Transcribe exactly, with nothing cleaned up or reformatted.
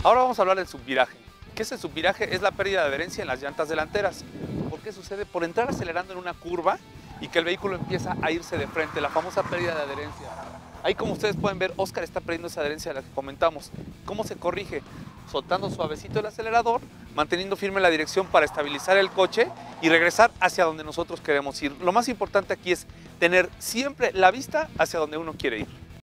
Ahora vamos a hablar del subviraje. ¿Qué es el subviraje? Es la pérdida de adherencia en las llantas delanteras. ¿Por qué sucede? Por entrar acelerando en una curva y que el vehículo empieza a irse de frente, la famosa pérdida de adherencia. Ahí, como ustedes pueden ver, Oscar está perdiendo esa adherencia de la que comentamos. ¿Cómo se corrige? Soltando suavecito el acelerador, manteniendo firme la dirección para estabilizar el coche y regresar hacia donde nosotros queremos ir. Lo más importante aquí es tener siempre la vista hacia donde uno quiere ir.